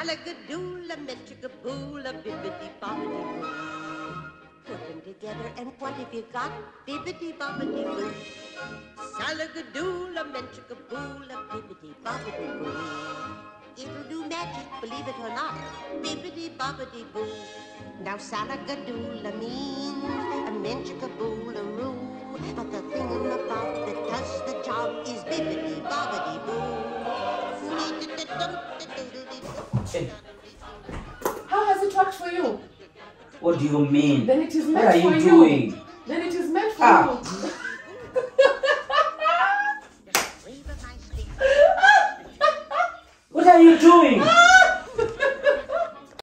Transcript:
Salagadoola, metchigaboola, bibbidi bobbidi boo. Put them together and what have you got? Bibbidi bobbidi boo. Salagadoola, metchigaboola, bibbidi bobbidi boo. It'll do magic, believe it or not. Bibbidi bobbidi boo. Now salagadoola means a menchikaboola-roo. But the thing about that does the job is bibbidi bobbidi boo. Hey, How has it worked for you? what do you mean? Then it is What meant are for you you. doing? Then it is meant for Ah. you. What are you doing?